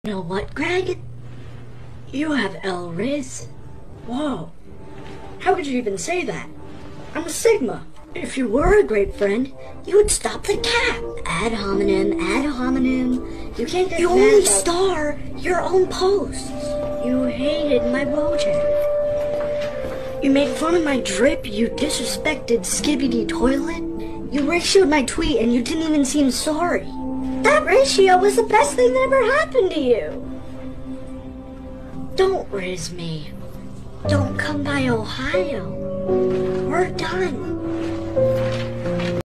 You know what, Greg? You have L-Riz. Whoa. How could you even say that? I'm a Sigma. If you were a great friend, you would stop the cat. Ad hominem, ad hominem. You can't get You only star your own posts. You hated my Wojak. You made fun of my drip, you disrespected Skibbity Toilet. You ratioed my tweet and you didn't even seem sorry. That ratio was the best thing that ever happened to you. Don't riz me. Don't come by Ohio. We're done.